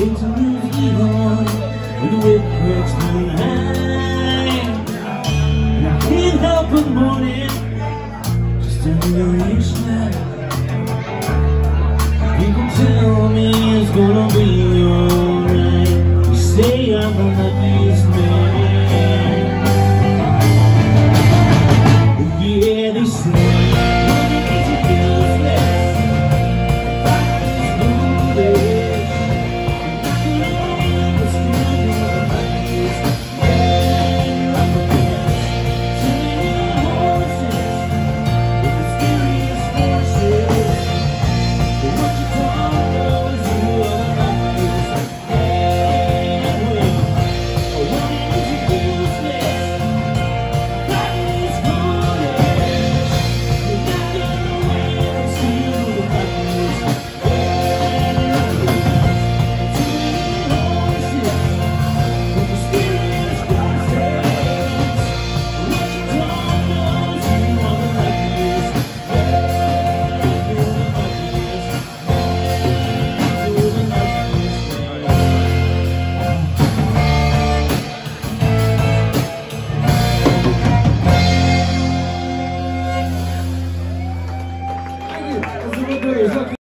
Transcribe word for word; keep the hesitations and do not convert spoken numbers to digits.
It's a music on with the whip cracks behind. And I can't help but morning just to hear you smile. People tell me it's gonna be